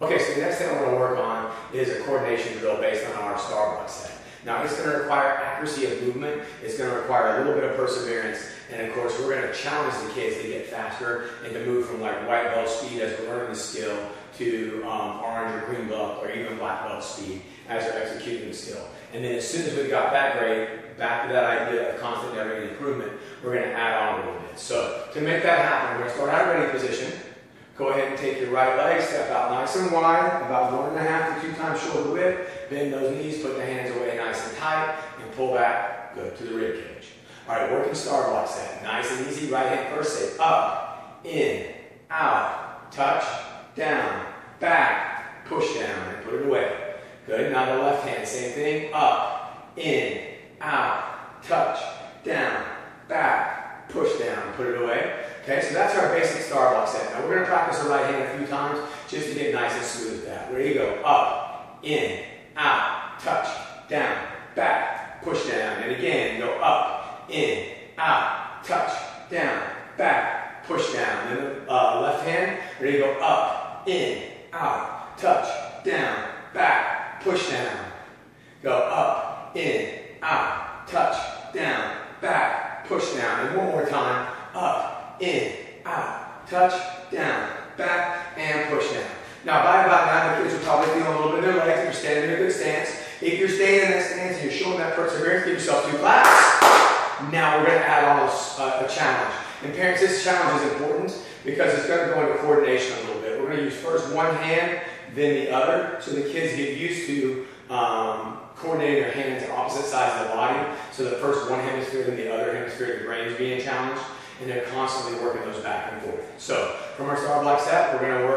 Okay, so the next thing I want to work on is a coordination drill based on our star block set. Now it's going to require accuracy of movement, it's going to require a little bit of perseverance, and of course we're going to challenge the kids to get faster and to move from like white belt speed as we're learning the skill to orange or green belt or even black belt speed as they're executing the skill. And then as soon as we got that grade, back to that idea of constant never-ending improvement, we're going to add on a little bit. So to make that happen, we're going to start out ready position. Go ahead and take your right leg, step out nice and wide, about 1.5 to 2 times shoulder width. Bend those knees, put the hands away nice and tight, and pull back, good, to the rib cage. All right, working star block set. Nice and easy. Right hand first, say up, in, out, touch, down, back, push down, and put it away. Good. Now the left hand, same thing. Up, in, out, touch, down, back, push down, put it away. Okay, so that's our basic star block set. Now we're going to practice the right hand a few times just to get nice and smooth with that. Ready to go. Up, in, out, touch, down, back, push down. And again, go up, in, out, touch, down, back, push down. Then the left hand, ready to go up, in, out, touch, down, back, push down. Go up, in, out, touch, down, back, push down. And one more time. Up, in, out, touch, down, back, and push down. Now, by about now, the kids will probably feel a little bit in their legs if you're standing in a good stance. If you're staying in that stance and you're showing that perseverance, give yourself 2 claps. Now we're going to add on a challenge. And parents, this challenge is important because it's going to go into coordination a little bit. We're going to use first one hand, then the other, so the kids get used to coordinating their hands on opposite sides of the body. So the first one hemisphere, then the other hemisphere, the brain is being challenged. And they're constantly working those back and forth. So from our star block set, we're going to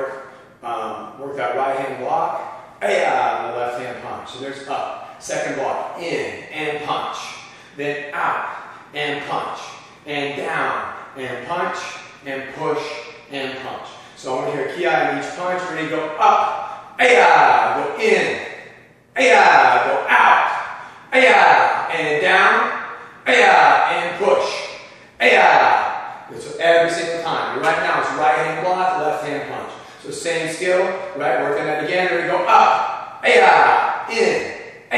work that right hand block, and the left hand punch. So there's up, second block, in and punch, then out and punch, and down and punch, and push and punch. So I want to hear a key eye in each punch. We're going to go up, go in, go out, and down, and push, So every single time. Right now it's right hand block, left hand punch. So same skill, right? Working that again. We're going to go up, in,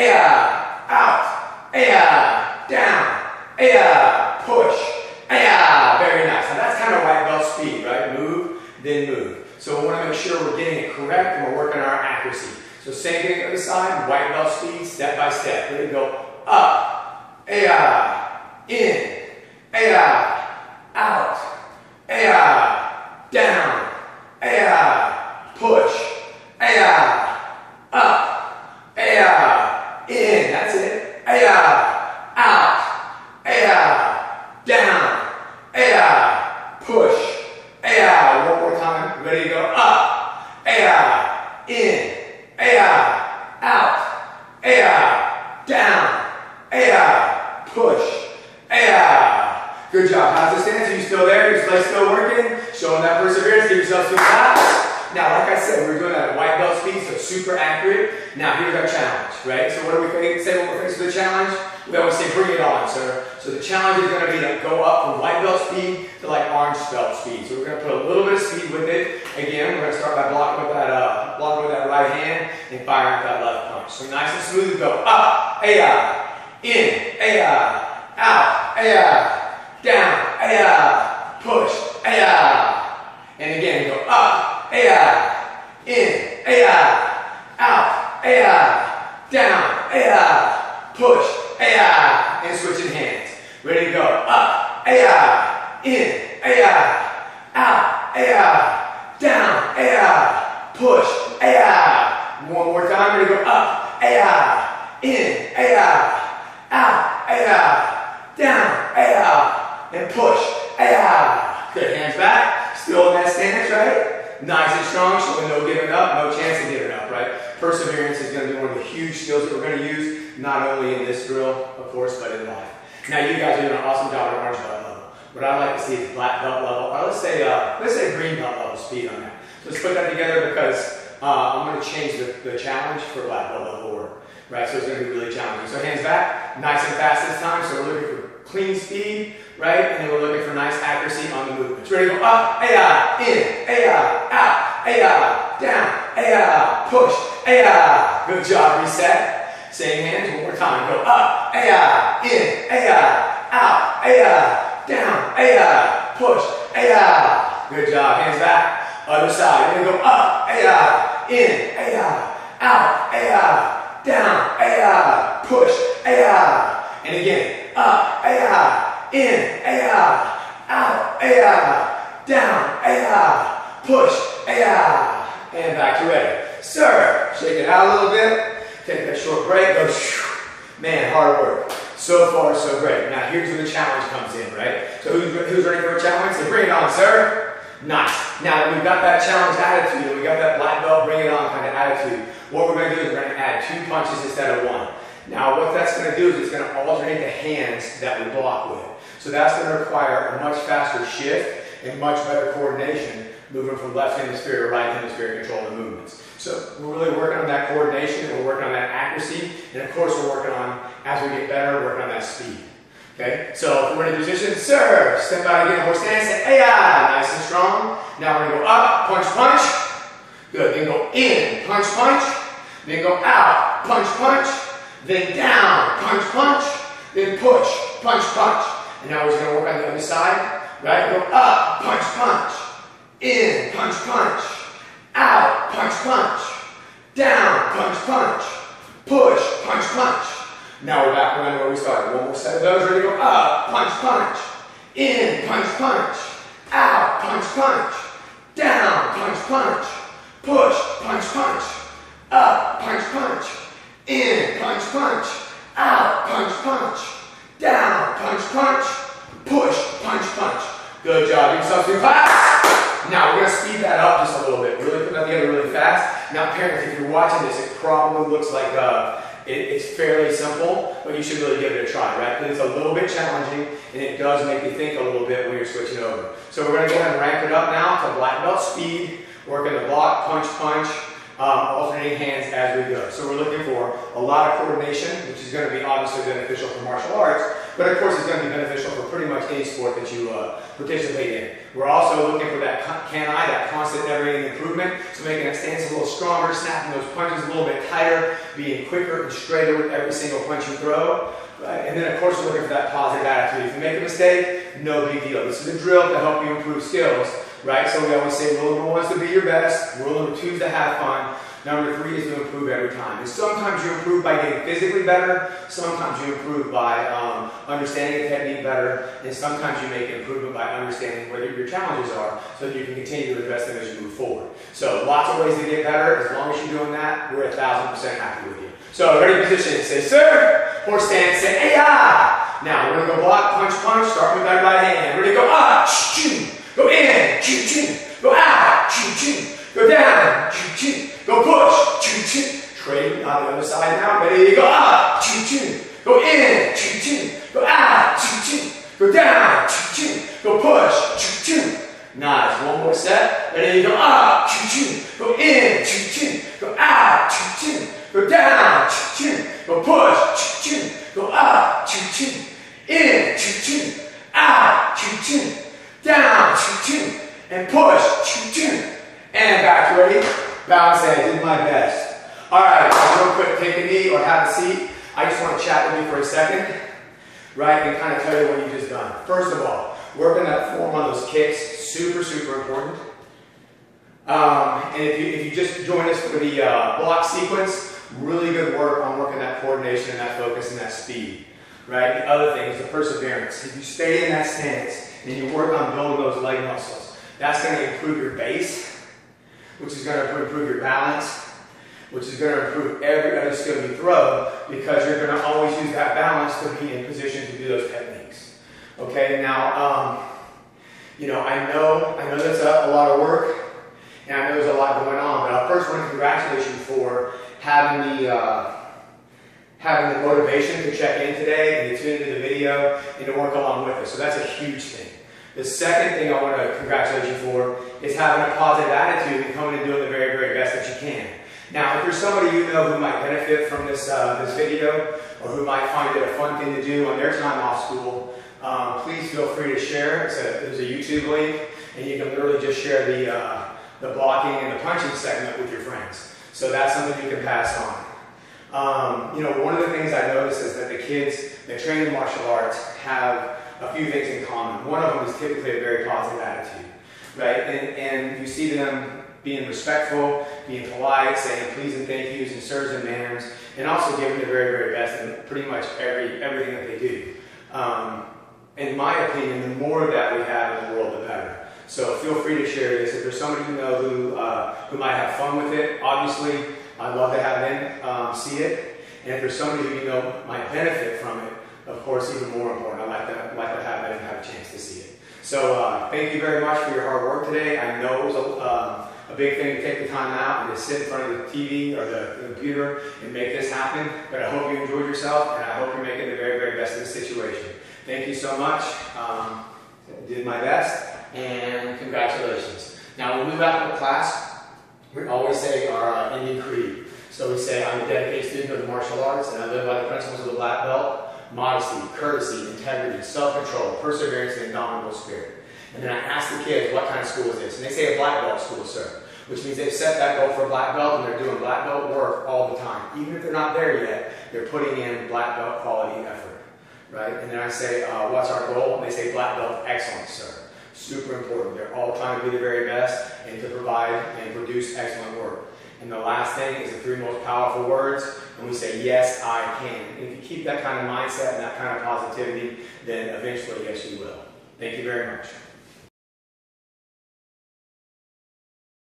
out, down, push, very nice. Now that's kind of white belt speed, right? Move, then move. So we want to make sure we're getting it correct and we're working on our accuracy. So same thing on the side, white belt speed, step by step. We're going to go up, in, out, down, push, up, in, that's it, out, down, push, one more time, ready to go, up, in, out, down, push, Good job. How's the stance? Are you still there? Your legs still working? Showing that perseverance. Give yourself 2 claps. Now, like I said, we're doing that at white belt speed, so super accurate. Now, here's our challenge, right? So what do we say when we're faced with the challenge? We always say, bring it on, sir. So the challenge is going to be to go up from white belt speed to like orange belt speed. So we're going to put a little bit of speed with it. Again, we're going to start by blocking with that right hand and firing with that left punch. So nice and smooth. Go up, in, out, down, push, and again go up, in, out, down, push, and switching hands. Ready to go up, in, out, down, push, one more time. Ready to go up, in, out, down, and push. Good. Hands back. Still in that stance, right? Nice and strong, showing no giving up, no chance of giving up, right? Perseverance is going to be one of the huge skills that we're going to use, not only in this drill, of course, but in life. Now, you guys are doing an awesome job at orange belt level. What I'd like to see is black belt level, or let's say green belt level speed on that. So let's put that together because I'm going to change the challenge for black belt level work, right? So it's going to be really challenging. So hands back, nice and fast this time. So we're looking for clean speed, right? And then we're looking for nice accuracy on the movements. Ready to go up, in, out, down, ay-ah, push, ay-ah. Good job, reset. Same hands, one more time. Go up, ay-ah, in, ay-ah, out, ay-ah, down, ay-ah, push, ay-ah. Good job, hands back. Other side, we're gonna go up, ay-ah, in, ay-ah, out, ay-ah, down, ay-ah, push, ay-ah. And again, up, ay-ah, in, ay-ah, out, ay-ah, down, ay-ah, push, ay-ah. And back to ready. Sir, shake it out a little bit. Take that short break. Go. Man, hard work. So far, so great. Now here's where the challenge comes in, right? So who's ready for a challenge? So bring it on, sir. Nice. Now that we've got that challenge attitude, and we got that black belt, bring it on kind of attitude, what we're going to do is we're going to add 2 punches instead of 1. Now what that's going to do is it's going to alternate the hands that we block with. So that's going to require a much faster shift and much better coordination, moving from left hemisphere to right hemisphere, control the movements. So we're really working on that coordination, we're working on that accuracy, and of course we're working on, as we get better, working on that speed. Okay, so if we're in a position, sir, step out again, horse stance, say, ay-ah, nice and strong. Now we're going to go up, punch, punch. Good, then go in, punch, punch. Then go out, punch, punch. Then down, punch, punch. Then push, punch, punch. And now we're just going to work on the other side. Right, go up, punch, punch. In, punch, punch. Out, punch, punch. Down, punch, punch. Push, punch, punch. Now we're back around where we started. One more set of those. Ready to go up, punch, punch. In, punch, punch. Out, punch, punch. Down, punch, punch. Push, punch, punch. Up, punch, punch. In, punch, punch. Out, punch, punch. Down, punch, punch. Push, punch, punch. Good job. Give yourself 2 claps. Now we're going to speed that up just a little bit. Really put that together really fast. Now parents, if you're watching this, it probably looks like it's fairly simple, but you should really give it a try, right? Because it's a little bit challenging, and it does make you think a little bit when you're switching over. So we're going to go ahead and ramp it up now to black belt speed. Working the block, punch, punch, alternating hands as we go. So we're looking for a lot of coordination, which is going to be obviously beneficial for martial arts, but of course it's going to be beneficial for pretty much any sport that you participate in. We're also looking for that can-I, that constant never-ending improvement, so making that stance a little stronger, snapping those punches a little bit tighter, being quicker and straighter with every single punch you throw. Right? And then of course we're looking for that positive attitude. If you make a mistake, no big deal. This is a drill to help you improve skills. Right? So we always say rule number 1 is to be your best, rule number 2 is to have fun, number 3 is to improve every time. And sometimes you improve by getting physically better, sometimes you improve by understanding the technique better, and sometimes you make improvement by understanding where your challenges are so that you can continue to invest them as you move forward. So lots of ways to get better. As long as you're doing that, we're 1,000% happy with you. So ready position, say sir, horse stance, say ay-ah. Now we're going to go block, punch, punch, start with that right hand. Ready to go up, go in, go out, go down, go push, trade on the other side now. Ready to go up, go in, go out, go down, go push, nice. One more set. Ready to go up, go in, go out, go down, go push, go up, in, out, down, and push, and back to ready. Balance head, did my best. All right, real quick, take a knee or have a seat. I just want to chat with you for a second, right, and kind of tell you what you've just done. First of all, working that form on those kicks, super, super important. And if you just join us for the block sequence, really good work on working that coordination and that focus and that speed, right? The other thing is the perseverance. If you stay in that stance and you work on building those leg muscles, that's going to improve your base, which is going to improve your balance, which is going to improve every other skill you throw, because you're going to always use that balance to be in position to do those techniques. Okay, now, I know that's a lot of work, and I know there's a lot going on, but I first want to congratulate you for having the motivation to check in today and to tune into the video and to work along with us. So that's a huge thing. The second thing I want to congratulate you for is having a positive attitude and coming and doing the very, very best that you can. Now, if there's somebody you know who might benefit from this video, or who might find it a fun thing to do on their time off school, please feel free to share. There's a YouTube link, and you can literally just share the blocking and the punching segment with your friends. So that's something you can pass on. One of the things I noticed is that the kids that train in martial arts have a few things in common. One of them is typically a very positive attitude, right? And you see them being respectful, being polite, saying please and thank yous and sirs and ma'ams, and also giving the very, very best in pretty much everything that they do. In my opinion, the more of that we have in the world, the better. So feel free to share this. If there's somebody you know who might have fun with it, obviously, I'd love to have them see it. And if there's somebody who you know might benefit from it, of course, even more important, I'd like to have them have a chance to see it. So thank you very much for your hard work today. I know it was a big thing to take the time out and to sit in front of the TV or the computer and make this happen, but I hope you enjoyed yourself, and I hope you're making the very, very best of the situation. Thank you so much. Did my best, and congratulations. Now, when we wrap up class, we always say our Indian Creed. So we say, I'm a dedicated student of the martial arts, and I live by the principles of the black belt: modesty, courtesy, integrity, self-control, perseverance, and indomitable spirit. And then I ask the kids, what kind of school is this? And they say a black belt school, sir. Which means they've set that goal for a black belt, and they're doing black belt work all the time. Even if they're not there yet, they're putting in black belt quality effort, right? And then I say, what's our goal? And they say black belt excellence, sir. Super important. They're all trying to be the very best and to provide and produce excellent work. And the last thing is the three most powerful words, and we say, yes, I can. And if you keep that kind of mindset and that kind of positivity, then eventually, yes, you will. Thank you very much.